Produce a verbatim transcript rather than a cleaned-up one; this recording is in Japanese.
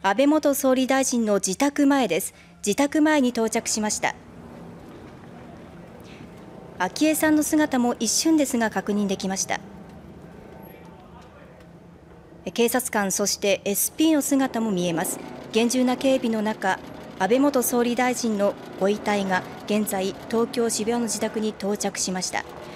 安倍元総理大臣の自宅前です。自宅前に到着しました。昭恵さんの姿も一瞬ですが確認できました。警察官、そして エスピー の姿も見えます。厳重な警備の中、安倍元総理大臣のご遺体が現在、東京・渋谷の自宅に到着しました。